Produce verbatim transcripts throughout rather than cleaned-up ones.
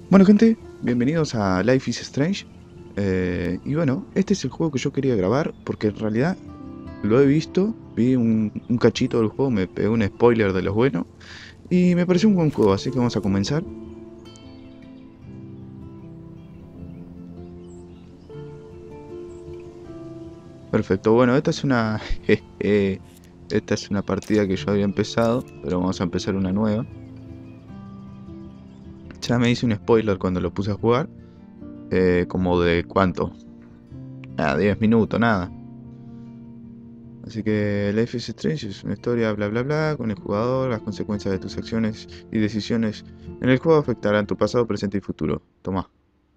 Bueno gente, bienvenidos a Life is Strange. Eh, y bueno, este es el juego que yo quería grabar porque en realidad lo he visto, vi un, un cachito del juego, me pegué un spoiler de los buenos y me pareció un buen juego, así que vamos a comenzar. Perfecto, bueno, esta es una jeje, esta es una partida que yo había empezado, pero vamos a empezar una nueva. Ya me hice un spoiler cuando lo puse a jugar, eh, como de cuánto, nada, diez minutos, nada. Así que Life is Strange es una historia bla bla bla con el jugador, las consecuencias de tus acciones y decisiones en el juego afectarán tu pasado, presente y futuro. Toma.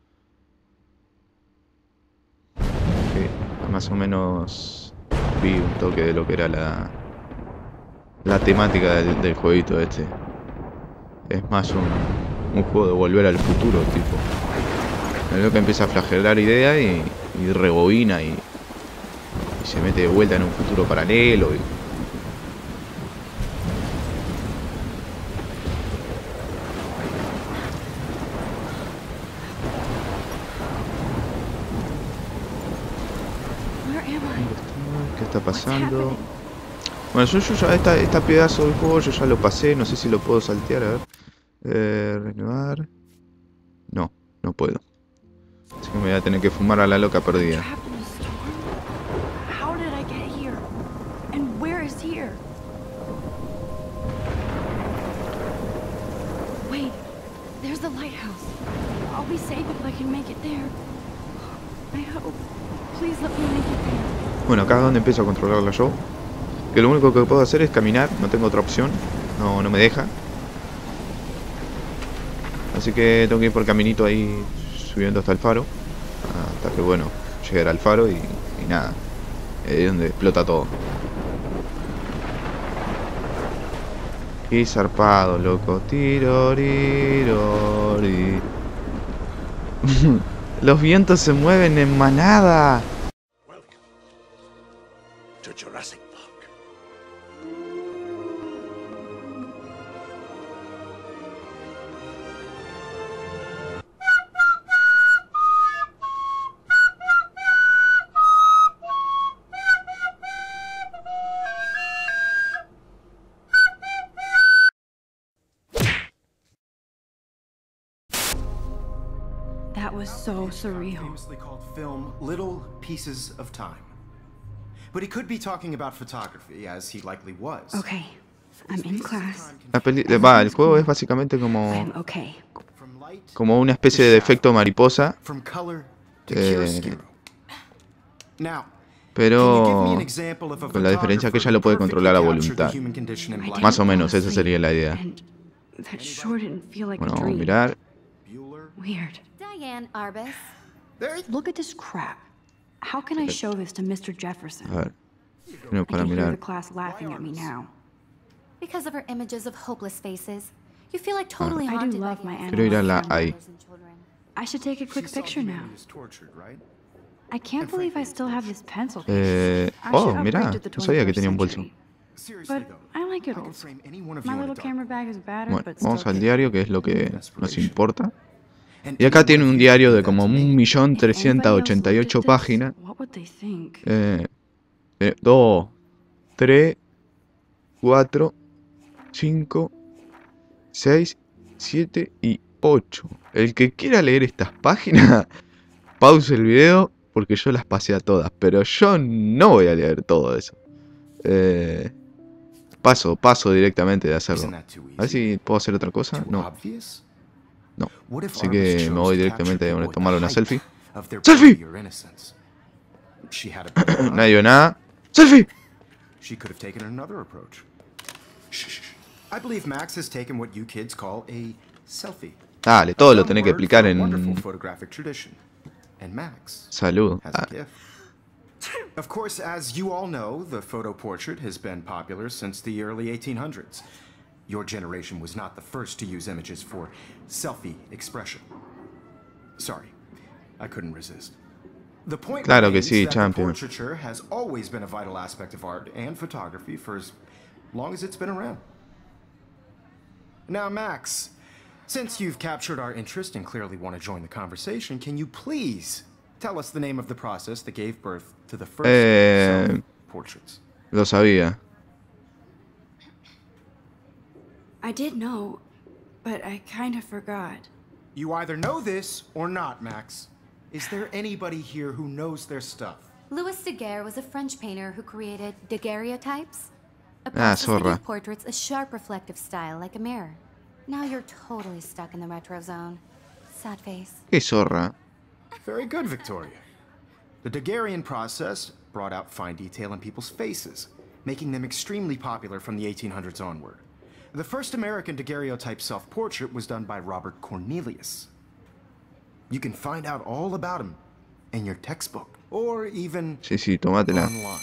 Ok, más o menos vi un toque de lo que era la, la temática del, del jueguito este. Es más un, un juego de volver al futuro, tipo. Lo que empieza a flagelar ideas y, y rebobina y, y se mete de vuelta en un futuro paralelo. Y, Where am I? ¿dónde estoy? ¿Qué está What's pasando? happening? Bueno, yo, yo ya, esta, esta pedazo del juego yo ya lo pasé, no sé si lo puedo saltear, a ver. Eh, renovar. No, no puedo. Así que me voy a tener que fumar a la loca I'm perdida. trapped in a storm? How did I get here? And where is here? Wait, there's the lighthouse. I'll be safe if I can make it there. I hope. Please let me make it there. Bueno, acá es donde empiezo a controlarla yo. Que lo único que puedo hacer es caminar, no tengo otra opción. No, no me deja. Así que tengo que ir por caminito ahí subiendo hasta el faro. Hasta que, bueno, llegar al faro y, y nada. Ahí es donde explota todo. Y zarpado, loco. Tirorirori. Los vientos se mueven en manada. Welcome to Jurassic Park. That was so surreal. Famously called film Little Pieces of Time. But he could be talking about photography, as he likely was. Okay, I'm in class. La peli va, el juego es básicamente I como, am okay. From light como una especie de efecto mariposa, from color to Eh, chiaroscuro. Now, pero con la diferencia que ella lo puede controlar a voluntad. I didn't Más o fall menos, esa asleep, sería la idea. And that sure didn't feel like Bueno, a vamos a dream. mirar. Weird. Diane Arbus. Look at this crap. How can I show this to Mister Jefferson? A ver. Primero I para can hear mirar. the class laughing at me now. Because of her images of hopeless faces. You feel like totally I do haunted love by my the animals. Quiero ir a la animals ahí. and children. I should take a quick picture now. I can't believe I still have this pencil case. Eh, I oh, should mirá, upgrade to the no sabía que twenty-first tenía un bolso. century. But I like it old. My little camera bag is battered, Bueno, but vamos still al good. diario, que es lo que nos importa. Y acá tiene un diario de como un millón If anybody trescientas else ochenta y looked ocho at this, páginas. what would they think? Eh, eh, dos, tres, cuatro, cinco, seis, siete y ocho. El que quiera leer estas páginas, pause el video porque yo las pasé a todas. Pero yo no voy a leer todo eso. Eh, paso, paso directamente de hacerlo. A ver si puedo hacer otra cosa. No, no. Así que me voy directamente a tomar una selfie. ¡Selfie! Nadie vio nada. ¡Selfie! She could have taken another approach. Shh, shh, shh. I believe Max has taken what you kids call a selfie. Dale, todo lo Some tenés que word explicar for a wonderful en photographic tradition. And Max salud. has Ah, a gift. Of course, as you all know, the photo portrait has been popular since the early eighteen hundreds. Your generation was not the first to use images for selfie expression. Sorry, I couldn't resist. The point Claro que remains sí, that the champion. portraiture has always been a vital aspect of art and photography for as long as it's been around. Now, Max, Since you've captured our interest and clearly want to join the conversation, can you please tell us the name of the process that gave birth to the first Eh, self-portraits? Lo sabía. I did know, but I kind of forgot. You either know this or not, Max. Is there anybody here who knows their stuff? Louis Daguerre was a French painter who created daguerreotypes. A Ah, process that zorra. gave portraits a sharp reflective style like a mirror. Now you're totally stuck in the retro zone. Sad face. Qué zorra. Very good, Victoria. The Daguerrean process brought out fine detail in people's faces, making them extremely popular from the eighteen hundreds onward. The first American daguerreotype self-portrait was done by Robert Cornelius. You can find out all about him in your textbook, or even Sí, sí, tómatela. online.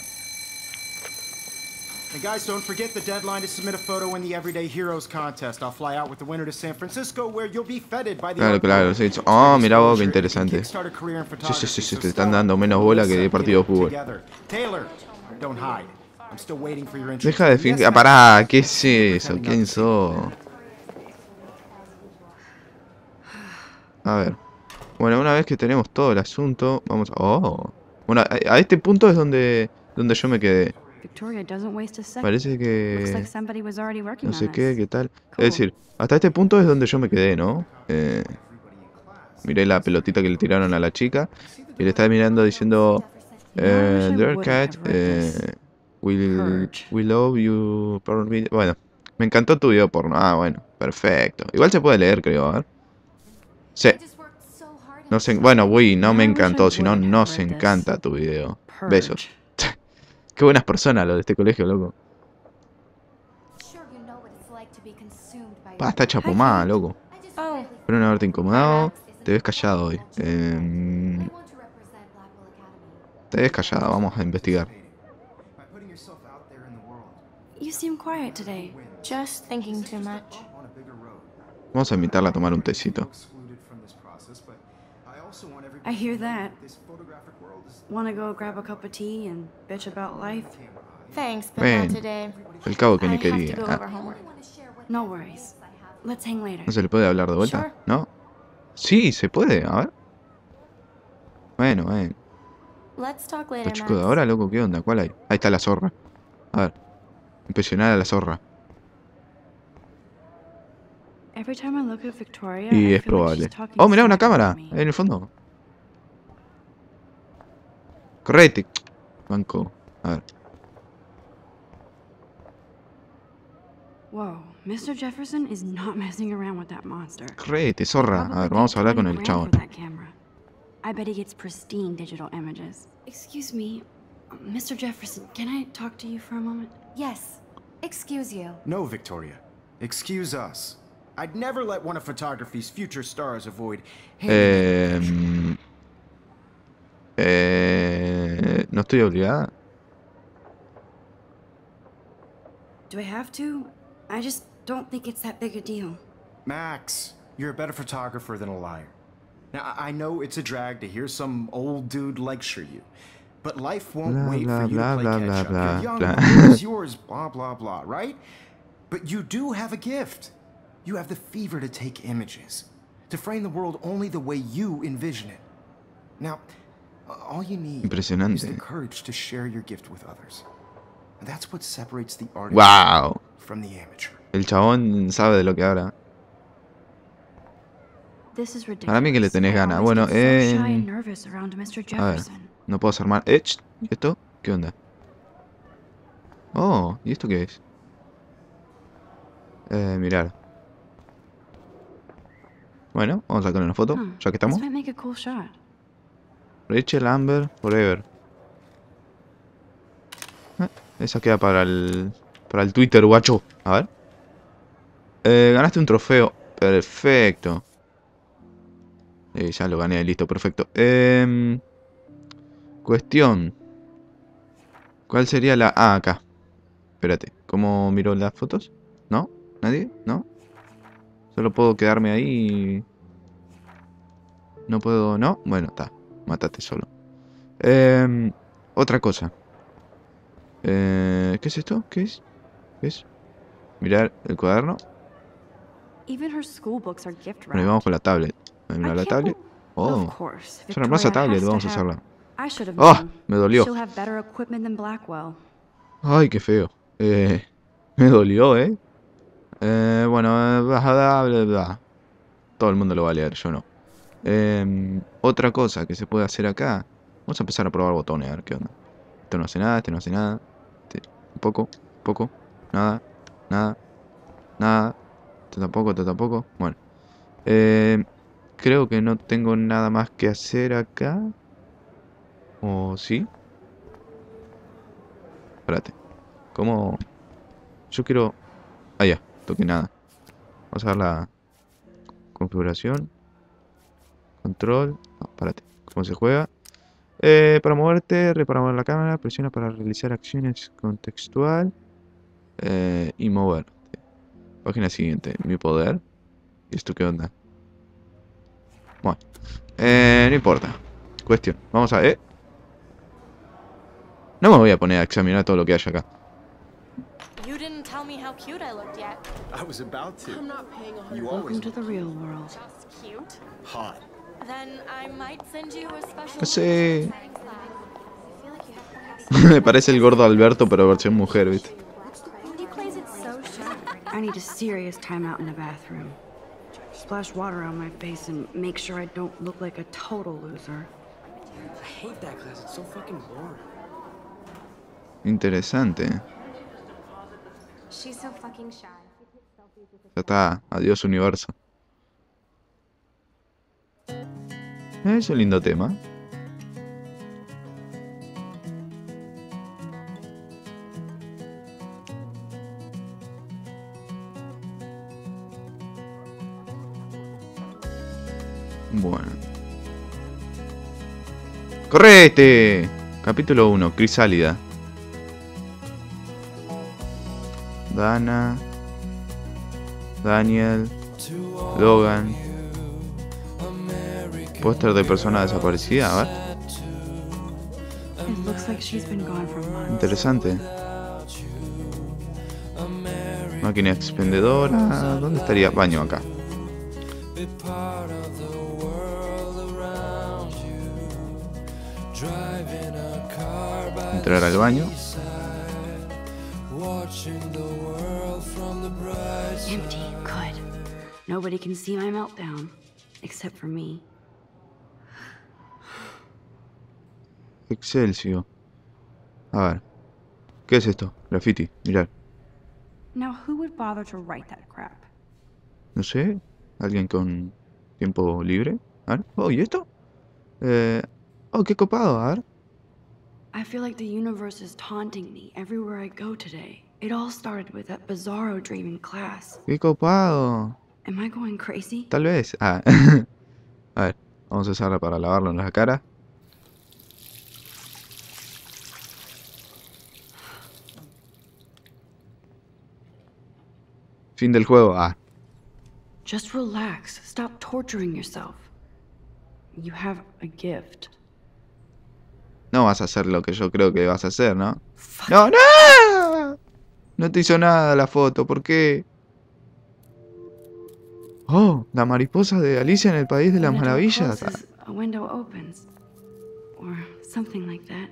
And guys, don't forget the deadline to submit a photo in the Everyday Heroes contest. I'll fly out with the winner to San Francisco, where you'll be feted by the Claro, art claro, world. sí. Ah, mirá vos, qué Exposure and interesante. kickstart a career in Sí, sí, sí, photography, sí, so te están stop. dando menos bola que de Let's partido de get it fútbol. together. Taylor, don't hide. I'm still waiting for your entry. Deja de Yes, fingir. Ah, Max. pará, ¿qué es eso? ¿Quién sos? A ver. Bueno, una vez que tenemos todo el asunto, vamos a... Oh. Bueno, a, a este punto es donde, donde yo me quedé. Victoria doesn't waste a second. Parece Looks like que... somebody was already working No on sé qué, this. qué tal. Cool. Es decir, hasta este punto es donde yo me quedé, ¿no? Eh, miré la pelotita que le tiraron a la chica y le estaba mirando diciendo... Eh, Dear Cat, eh, we, we love you... porn video". Bueno, me encantó tu video porno. Ah, bueno, perfecto. Igual se puede leer, creo, a ver. Sí. No sé, bueno, uy, no me encantó, sino nos encanta tu video. Besos. Qué buenas personas los de este colegio, loco. Pa, está hecha pomada, loco. Oh, Espero no haberte incomodado. Te ves callado hoy. Eh, te ves callada, vamos a investigar. By putting yourself out there in the world, you seem quiet today. Just thinking too much. on a bigger road. Vamos a invitarla a tomar un tecito. Excluded from this process, but I also want everybody I hear to know that. this photographic world is Want to go grab a cup of tea and bitch about life? Thanks, but Ven. not today. El cabo que I ni have to quería. go Ah, over homework. No worries. Let's hang later. ¿no se le puede hablar de vuelta? Sure. ¿No? Sí, se puede, a ver. Bueno, bueno. Let's talk later, Los chicos de Max. ahora, loco, ¿qué onda? ¿Cuál hay? Ahí está la zorra. A ver. Impresionar a la zorra. Every time I look at Victoria, Y I es feel like probable. she's talking Oh, mirá, una smack cámara. about me. Ahí en el fondo. Correte. Banco. A ver. Whoa, Mister Jefferson is not messing around with that monster. Correte, zorra. A ver, vamos a hablar con el chabón. I bet he gets pristine digital images. Excuse me, Mister Jefferson, can I talk to you for a moment? Yes. Excuse you. No, Victoria. Excuse us. I'd never let one of photography's future stars avoid handing Eh, eh, no estoy obligada. Do I have to? I just don't think it's that big a deal. Max, you're a better photographer than a liar. Now, I I know it's a drag to hear some old dude lecture you, but life won't Blah, wait blah, for you blah, to play blah, catch blah, up. blah, You're young, blah. the world is yours, blah, blah, blah, right? But you do have a gift. You have the fever to take images, to frame the world only the way you envision it. Now, uh, all you need is the Impresionante. courage to share your gift with others. And that's what separates the artist Wow. from the amateur. El chabón sabe de lo que habla. This is ridiculous. Para mí que le tenés I ganas. always Bueno, get so shy eh, and nervous around Mister a ver. Jefferson. No puedo hacer mal. Eh, ch, ¿y esto? ¿Qué onda? Oh, ¿y esto qué es? Eh, mirar. Bueno, vamos a sacar una foto, Huh, ya que estamos. This might make a cool shot. Rachel Amber Forever. Eh, esa queda para el para el Twitter, guacho. A ver. Eh, ganaste un trofeo. Perfecto. Eh, ya lo gané, listo, perfecto. Eh, cuestión. ¿Cuál sería la...? Ah, acá. Espérate, ¿cómo miro las fotos? ¿No? ¿Nadie? ¿No? Solo puedo quedarme ahí y... No puedo... ¿No? Bueno, está. Mátate solo. Eh, otra cosa. Eh, ¿Qué es esto? ¿Qué es? ¿Qué es? Mirar el cuaderno. Even her school books are gift Bueno, y wrapped. vamos con la tablet. I Mira la can't tablet. bel- Oh, Of course. es una hermosa Victoria tablet, has to vamos a have- hacerla. I should have ¡Oh! known. Me dolió. She'll have better equipment than Blackwell. Ay, qué feo. Eh, me dolió, ¿eh? Eh, bueno, eh, bla, bla, bla, bla. Todo el mundo lo va a leer, yo no. Eh, otra cosa que se puede hacer acá. Vamos a empezar a probar botones, a ver qué onda. Este no hace nada, este no hace nada. Este, un poco, un poco. Nada, nada, nada. Este tampoco, este tampoco. Bueno. Eh, creo que no tengo nada más que hacer acá. ¿O sí? Espérate. ¿Cómo? Yo quiero... Ah, ya. Toque nada. Vamos a ver la configuración. Control. No, espérate. ¿Cómo se juega? Eh, para moverte, reparar la cámara, presiona para realizar acciones contextual. Eh, y mover. Página siguiente. Mi poder. ¿Y esto qué onda? Bueno. Eh, no importa. Cuestión. Vamos a... ¿Eh? No me voy a poner a examinar todo lo que hay acá. You didn't tell me how cute I looked yet. I was about to. I'm not paying a You hundred. always Welcome to the real world. Just cute. hot. Then I might send you a special. No sé. Me parece el gordo Alberto, pero versión mujer, ¿viste? He plays it so sharp. I need a serious time out in the bathroom. Splash water on my face and make sure I don't look like a total loser. I hate that class. It's so fucking boring. Interesante. She's so fucking shy. Ya está. Adiós, universo. Es un lindo tema. Bueno. ¡Correte! Capítulo uno. Crisálida. Dana. Daniel. Logan. Póster de persona desaparecida, a ver. It looks like she's been gone for months. Interesante. Máquina expendedora. ¿Dónde estaría? Baño acá. Entrar al baño. Empty. Good. Nobody can see my meltdown. Except for me. Excelsior. A ver. ¿Qué es esto? Graffiti. Mirad. Now who would bother to write that crap? No sé. ¿Alguien con tiempo libre? A ver. Oh, ¿y esto? Eh... Oh, qué copado. A ver. I feel like the universe is taunting me everywhere I go today. It all started with that bizarro dream in class. Qué copado. Am I going crazy? Tal vez. Ah. A ver. Vamos a usarla para lavarlo en la cara. Fin del juego. Ah. Just relax. Stop torturing yourself. You have a gift. No vas a hacer lo que yo creo que vas a hacer, ¿no? ¡No, no! No te hizo nada la foto. ¿Por qué? Oh, la mariposa de Alicia en el País de las When a door Maravillas. closes, a window opens. Or something like that.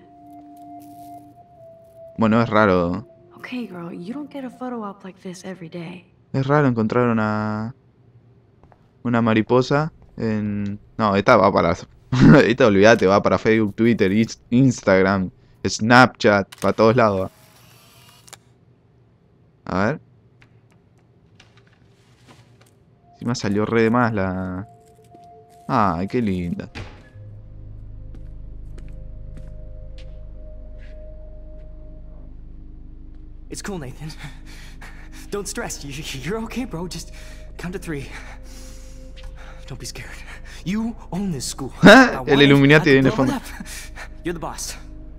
Bueno, es raro. Okay, girl, you don't get a photo op like this every day. Es raro encontrar una... Una mariposa en... No, esta va para... Esta, olvídate, va para Facebook, Twitter, Instagram, Snapchat, para todos lados. A ver. Encima salió re de más la... Ay, qué linda. It's cool, Nathan. Don't stress. You- You're okay, bro. Just count to three. Don't be scared. You own this school. Now, El one, Illuminati I- viene hold fondo. up. You're the boss.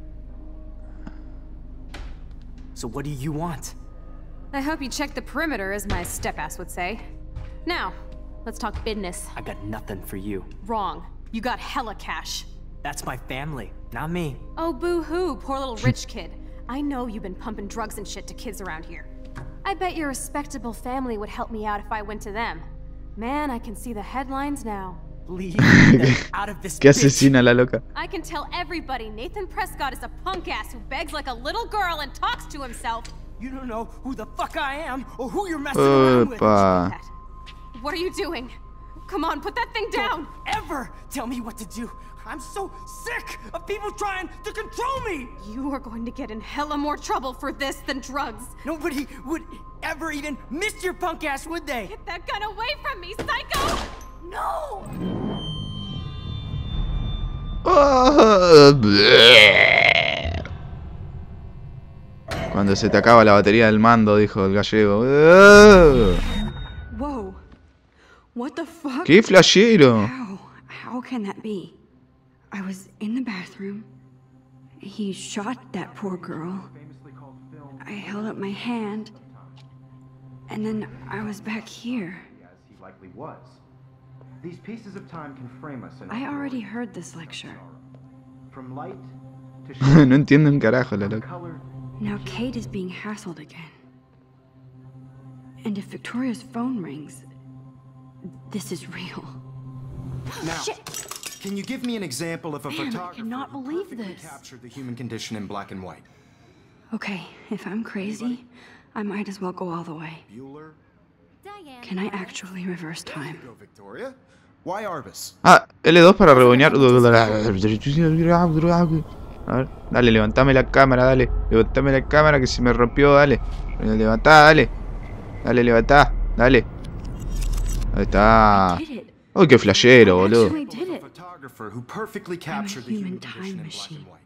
So what do you want? I hope you checked the perimeter, as my step-ass would say. Now, let's talk business. I got nothing for you. Wrong. You got hella cash. That's my family, not me. Oh, boo-hoo, poor little rich kid. I know you've been pumping drugs and shit to kids around here. I bet your respectable family would help me out if I went to them. Man, I can see the headlines now. Leave them out of this ¿Qué bitch. asesina la loca? I can tell everybody Nathan Prescott is a punk ass who begs like a little girl and talks to himself. You don't know who the fuck I am or who you're messing around with. Opa. What are you doing? Come on, put that thing down! Don't ever tell me what to do. I'm so sick of people trying to control me. You are going to get in hella more trouble for this than drugs. Nobody would ever even miss your punk ass, would they? Get that gun away from me, psycho! No! Cuando se te acaba la batería del mando, dijo el gallego. Whoa. What the fuck? ¡Qué flashero! How? How can that be? I was in the bathroom. He shot that poor girl. I held up my hand. And then I was back here. As he likely was. These pieces of time can frame us in I already heard this lecture. from light to No entiendo un carajo la from loca. color. Now Kate is being hassled again. And if Victoria's phone rings, this is real. Now, can you give me an example of a Man, I photographer cannot who believe perfectly this. captured the human condition in black and white? Okay, if I'm crazy, I might as well go all the way. Bueller? Diane. Can I actually reverse There time? you go, Victoria. Why Arbus? Ah, L dos para rebonear. A ver, dale, levantame la cámara, dale. Levantame la cámara que se me rompió, dale. Levantá, dale. Dale, levantá, dale. Ahí está. Did it. Uy, qué flashero, boludo. Actually did A it. photographer who perfectly captured the human human time condition in black machine. and white.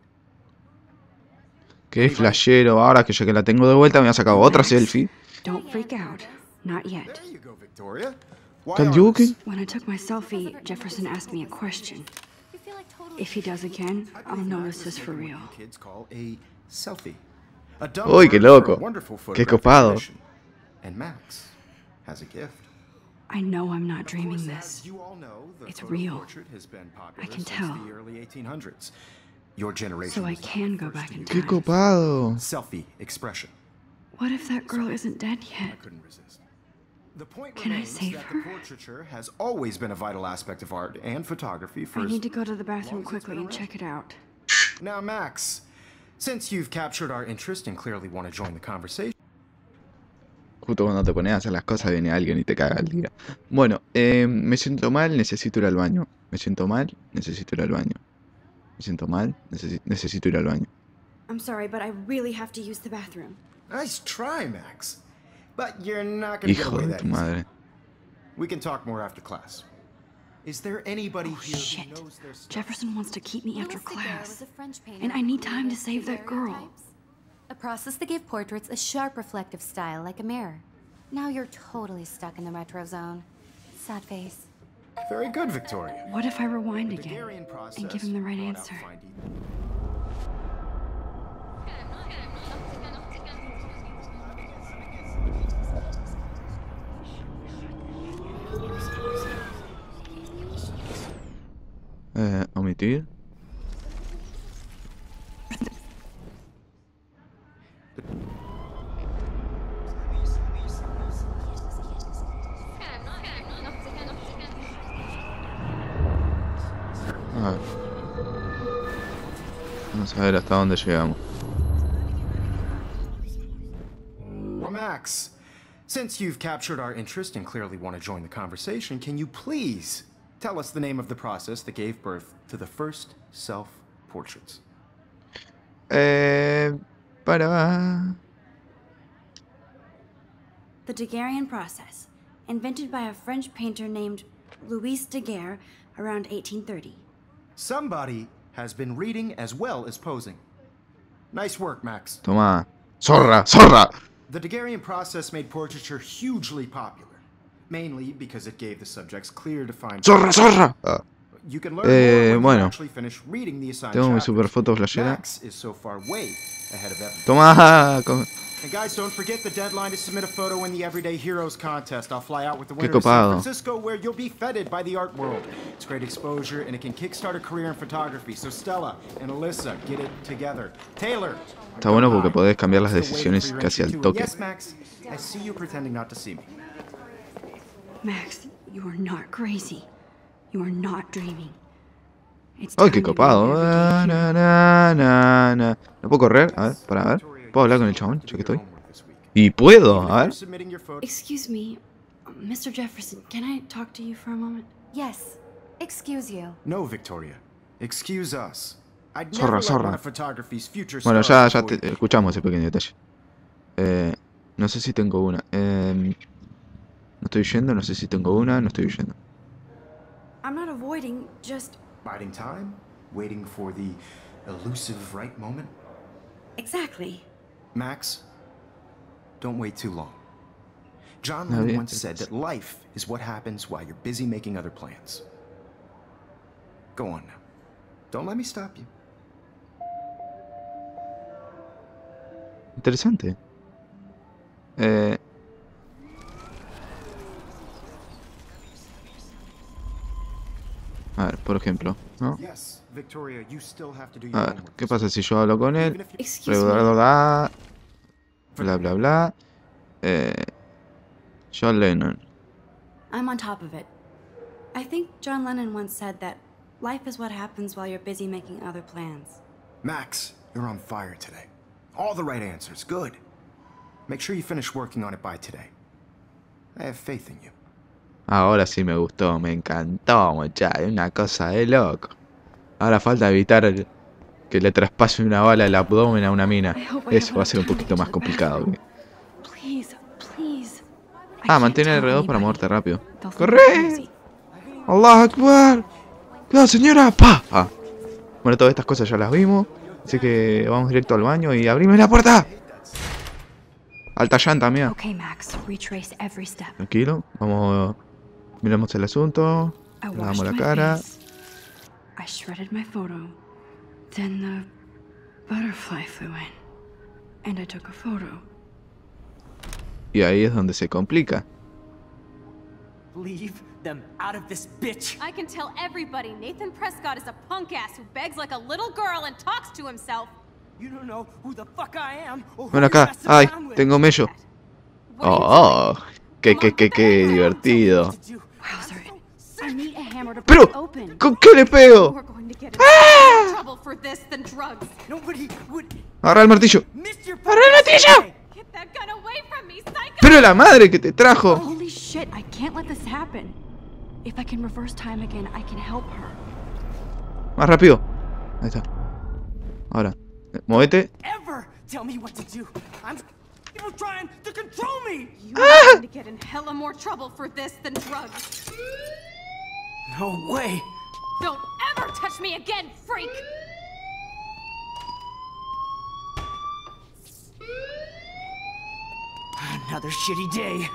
Qué flashero. Ahora que ya que la tengo de vuelta, me voy a sacar otra selfie. Don't freak out. Not yet. There you go, Victoria. Why ¿Están joking? Arbus? When I took my selfie, Jefferson asked me a question. You feel like totally If he does again, I I'll believe know that this was is for what real. you kids call a selfie. A dumb Uy, qué word for a loco. wonderful Qué photographic copado. tradition. And Max has a gift. I know I'm not Of dreaming course, this. as you all know, the It's photo real. portrait has been popular I can since tell. the early eighteen hundreds. Your generation So I was not can the go first back to in use Qué time. copado. selfie expression. What if that girl isn't dead I yet? couldn't resist. The point Can I remains save that her? the portraiture has always been a vital aspect of art and photography for I as need to go to the bathroom long as it's quickly been and check it out. Now, Max, since you've captured our interest and clearly want to join the conversation, Justo cuando te pones a hacer las cosas viene alguien y te caga el día. Bueno, eh, me siento mal, necesito ir al baño. Me siento mal, necesito ir al baño. Me siento mal, necesi- necesito ir al baño. I'm sorry, but I really have to use the bathroom. nice try, Max. But you're not going to get Hijo away de that tu easy. madre. We can talk more after class. Is there anybody Oh, here shit. who knows their stuff? Jefferson wants to keep me after Louis Daguerre class. was a French painter And I need who time to used save that Daguerrean girl. types. A process that gave portraits a sharp reflective style like a mirror. Now you're totally stuck in the retro zone. Sad face. Very good, Victoria. What if I rewind The again Daguerrean process and give him the right brought out answer? finding- Eh, omitir. A ver. Vamos a ver hasta dónde llegamos. Well, Max, since you've captured our interest and clearly want to join the conversation, can you please tell us the name of the process that gave birth to the first self-portraits? Eh, para. The Daguerrean process, invented by a French painter named Louis Daguerre around eighteen thirty. Somebody has been reading as well as posing. Nice work, Max. Toma. Zorra, zorra. The Daguerrean process made portraiture hugely popular, mainly because it gave the subjects clear defined. Zorra, zorra. Ah, You can learn Eh, more when bueno. you actually finish reading the assigned tengo mi chapters. super foto flashera. Max is so far way ahead of everything. Toma. Con... And guys, don't forget the deadline to submit a photo in the Everyday Heroes contest. I'll fly out with the Qué winner to San copado. Francisco, where you'll be feted by the art world. It's great exposure, and it can kickstart a career in photography. So Stella and Alyssa, get it together. Taylor. Está bueno porque podés cambiar las decisiones casi al toque. Yes, Max. I see you pretending not to see me. Max, you are not crazy. You are not dreaming. It's ¡Ay, time qué to be copado! an Ah, everyday na, hero. na, na, na. ¿No puedo correr? A ver, para ver. ¿Puedo hablar con el chabón? Ya que estoy. Y puedo, a ver. Excuse me, Mister Jefferson, can I talk to you for a moment? Yes. Excuse you. No, Victoria. Excuse us. I'd Zorra, never let zorra. one of photography's future Bueno, stars ya, ya avoid te- escuchamos ese pequeño detalle. Eh, no sé si tengo una. Eh, no estoy yendo, no sé si tengo una, no estoy yendo. I'm not avoiding, just biding time, waiting for the elusive right moment. exactly. Max, don't wait too long. John No, Lennon bien. once said that life is what happens while you're busy making other plans. Go on now. Don't let me stop you. Interesante. Eh, a ver, por ejemplo, ¿no? Yes, Victoria, you still have to do your A ver, homework. ¿qué pasa si yo hablo con él? Even if you- Excuse Bla, bla, me. bla, bla, bla, bla. Eh, John Lennon. I'm on top of it. I think John Lennon once said that life is what happens while you're busy making other plans. Max, you're on fire today. All the right answers. Good. Make sure you finish working on it by today. I have faith in you. Ahora sí me gustó, me encantó, muchacho. Una cosa de loco. Ahora falta evitar el- que le traspase una bala el abdomen a una mina. I hope I Eso have va a ser un enough time poquito to más get to the complicado. bathroom. Please, please. I Ah, can't mantén tell R dos para anybody. moverte rápido. They'll think I'm ¡Corre! crazy. ¡Allah Akbar! ¡Cuidado, señora! ¡Pa! Ah. Bueno, todas estas cosas ya las vimos. Así que vamos directo al baño y abrime la puerta. Alta llanta, mía. Okay, Max, retrace every step. Tranquilo. Vamos. Miramos el asunto. I Le washed damos la my cara. face. I shredded my photo. Then the butterfly flew in. And I took a photo. Y ahí es donde se complica. Leave them out of this bitch. I can tell everybody Nathan Prescott is a punk ass who begs like a little girl and talks to himself. You don't know who the fuck I am or who Ven you're acá. messing Ay, around with. tengo mello. What are you Oh, doing? qué, Come qué, on, qué, put the qué hammer down. divertido. Wowzer, I need a hammer to Pero, break open. ¿con qué le pego? We're going to get in more trouble for this than drugs. Nobody would Agarra el martillo. miss your ¡Agarra el martillo! Get that gun away from me, psycho! Pero la madre que te trajo. Holy shit, I can't let this happen. If I can reverse time again, I can help her. Más rápido. Ahí está. Ahora. eh, Movete. ever tell me what to do. I'm people trying to control me. You are going to get in hella more trouble for this than drugs. No way. Don't ever touch me again, freak! Another shitty day.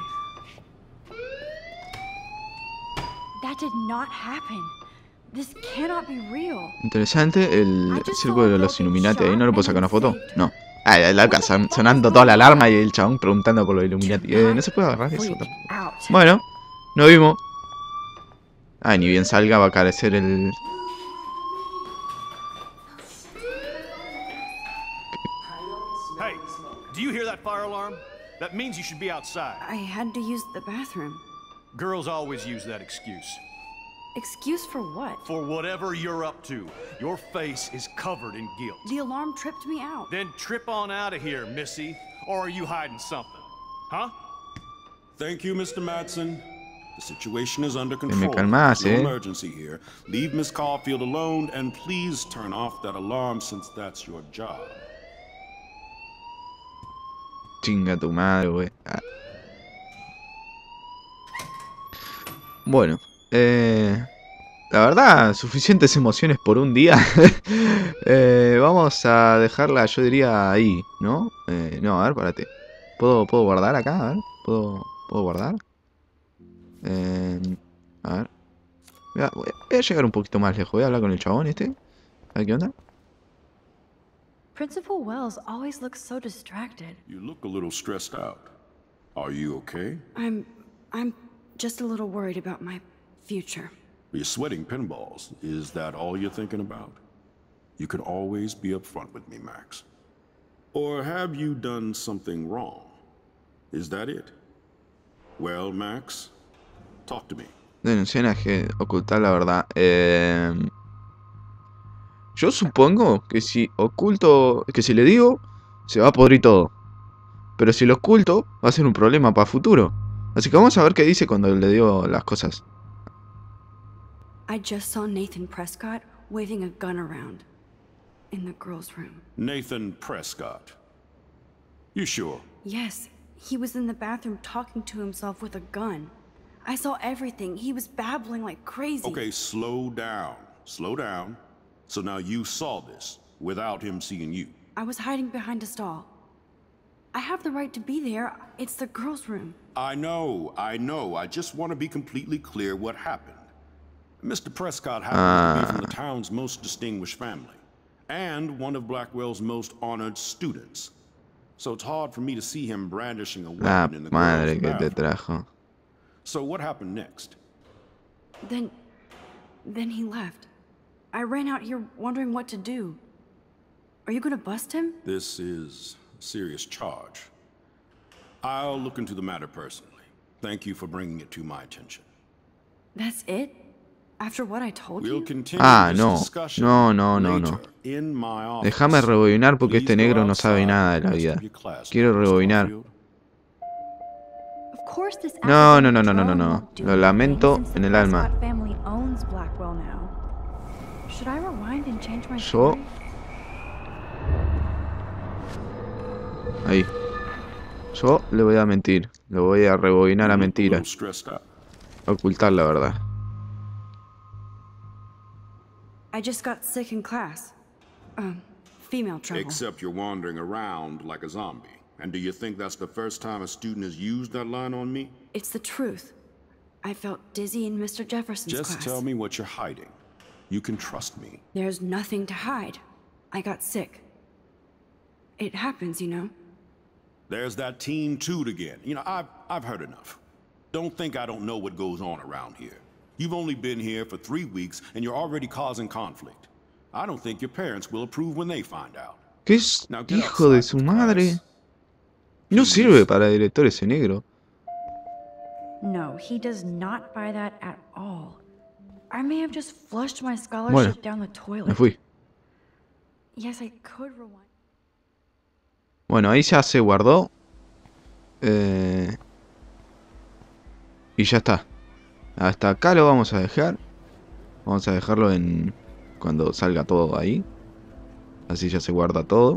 That did not happen. This cannot be real. Interesante el I just círculo de saw a los girl being Illuminati. Ahí no le puedo shot sacar una and foto. saved. No. Ah, el arca son- sonando toda la alarma y el chabón preguntando por los Illuminati. Eh, no se puede agarrar eso. Freak tampoco. out. Bueno, no vimos. Ah, ni bien salga va a carecer el. Hey, do you hear that fire alarm? That means you should be outside. I had to use the bathroom. Girls always use that excuse. Excuse for what? For whatever you're up to, your face is covered in guilt. The alarm tripped me out. Then trip on out of here, Missy. Or are you hiding something? Huh? Thank you, Mister Madsen. The situation is under me control. calmas, no eh. emergency here. Leave Miss Caulfield alone, and please turn off that alarm since that's your job. Chinga tu madre, güey. Ah. Bueno, eh, la verdad, suficientes emociones por un día. eh, vamos a dejarla, yo diría, ahí, ¿no? Eh, no, a ver, párate. ¿Puedo, ¿Puedo guardar acá? A ver, ¿puedo, ¿puedo guardar? Eh, a ver. Voy a, voy a- voy a llegar un poquito más lejos. Voy a hablar con el chabón este. A ver qué onda. Principal Wells always looks so distracted. You look a little stressed out. Are you okay? I'm... I'm just a little worried about my future. You're sweating pinballs. Is that all you're thinking about? You can always be upfront with me, Max. Or have you done something wrong? Is that it? Well, Max, talk to me. Denunciar a que ocultar la verdad. Eh, yo supongo que si oculto, que si le digo, se va a podrir todo. Pero si lo oculto, va a ser un problema para futuro. Así que vamos a ver qué dice cuando le digo las cosas. I just saw Nathan Prescott waving a gun around in the girls' room. Nathan Prescott. You sure? Yes, he was in the bathroom talking to himself with a gun. I saw everything. He was babbling like crazy. Okay, slow down. Slow down. So now you saw this without him seeing you. I was hiding behind a stall. I have the right to be there. It's the girls' room. I know, I know. I just want to be completely clear what happened. Mister Prescott happens uh. to be from the town's most distinguished family, and one of Blackwell's most honored students. So it's hard for me to see him brandishing a weapon in the madre girls' que te trajo. So what happened next? Then... then he left. I ran out here wondering what to do. Are you gonna bust him? This is a serious charge. I'll look into the matter personally. Thank you for bringing it to my attention. That's it? After what I told we'll you? continue ah, this no. discussion No, no, no, no. in my office. Déjame rebobinar porque este negro no sabe nada de la vida. Quiero rebobinar. No, no, no, no, no, no, no. Lo lamento en el alma. Yo... Ahí. Yo le voy a mentir. Le voy a rebobinar a mentira. Ocultar la verdad. I just got sick in class. Um, female trouble. Except you're wandering around like a zombie. And do you think that's the first time a student has used that line on me? It's the truth. I felt dizzy in Mister Jefferson's just class. Just tell me what you're hiding. You can trust me. There's nothing to hide. I got sick. It happens, you know. There's that teen toot again. You know, I've, I've heard enough. Don't think I don't know what goes on around here. You've only been here for three weeks and you're already causing conflict. I don't think your parents will approve when they find out. ¿Qué es hijo de su madre? No sirve para director ese negro. No, he does not buy that at all. I may have just flushed my scholarship bueno, down the toilet. Me fui. Yes, I could rewind. Bueno, ahí ya se guardó. Eh, y ya está. Hasta acá lo vamos a dejar. Vamos a dejarlo en cuando salga todo ahí. Así ya se guarda todo.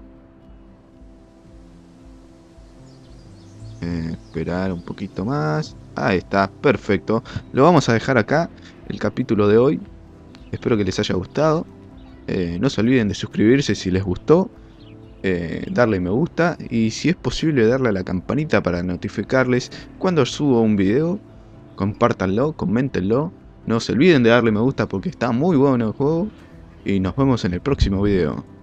Eh, esperar un poquito más. Ahí está, perfecto. Lo vamos a dejar acá, el capítulo de hoy. Espero que les haya gustado. Eh, no se olviden de suscribirse si les gustó. Eh, darle me gusta. Y si es posible darle a la campanita para notificarles cuando subo un video. Compártanlo, coméntenlo. No se olviden de darle me gusta porque está muy bueno el juego. Y nos vemos en el próximo video.